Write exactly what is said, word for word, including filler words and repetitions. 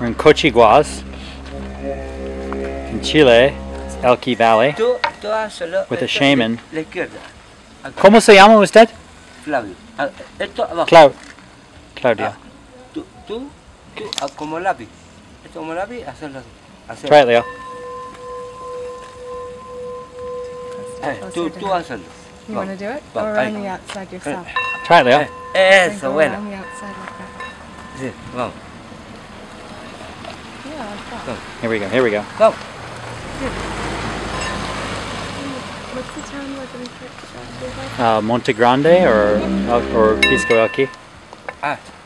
We're in Cochihuaz, in Chile, it's Elqui Valley, with a shaman. ¿Cómo se llama usted? Flavio. Esto abajo. Clau Claudio. Ah, tú, tú, tú, ah, como lápiz. Esto como lápiz, hacerlo así. Try it, Leo. Eh, tú, tú hazlo. You want to do it? Va, Or ahí. on the outside yourself? Try it, Leo. Eh, Then Eso, go bueno. around the outside like that. Sí, vamos. Yeah, like that. Here we go, here we go. Go. What's the town like in Uh, Monte Grande or, or Pisco Elqui. Ah,